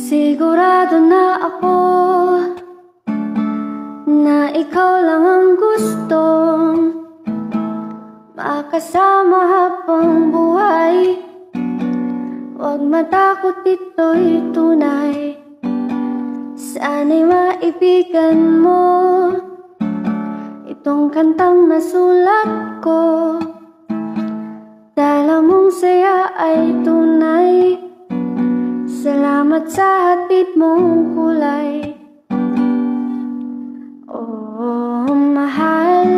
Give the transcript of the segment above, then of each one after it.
Sigurado na ako na ikaw lang ang gustong makasama habang buhay. Huwag matakot, ito'y tunay. Sana'y maibigan mo itong kantang nasulat ko. Dala mong saya ay tunay. Salamat sa hatid mong kulay. Oh, mahal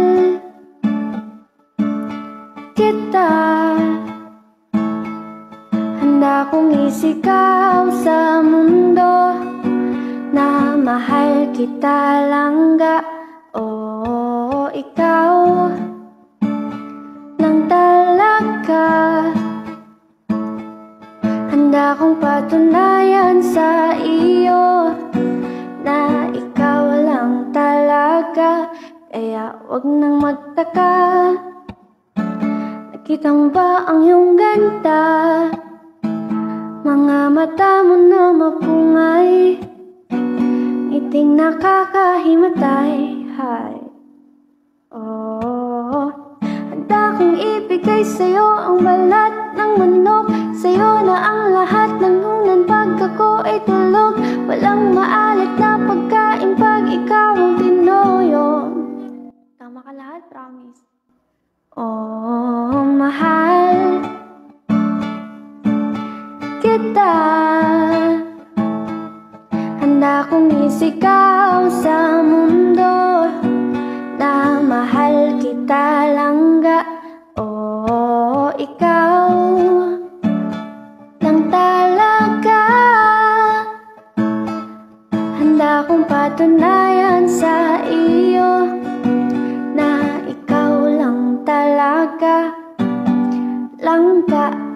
kita. Handa kong isikaw sa mundo na mahal kita langga. Oh, ikaw lang talaga. Handa kong patunayan sa iyo na ikaw lang talaga. Kaya wag nang magtaka, nakita mo ba ang iyong ganda? Mga mata mo na mapungay, ngiting nakakahimatay. Hi. Oh, handa kong ibigay sa'yo ang balat ng manok. Sa'yo na ang lahat ng nunan pag ako ay tulog. Walang maalat na pagkain pag ikaw ang tinoyo. Tama ka lahat, promise. Oh, mahal kita. Handa kong isigaw sa mundo na mahal kita langga. Oh, ikaw lang talaga. Handa kong patunayan sa iyo na ikaw lang talaga. Langga.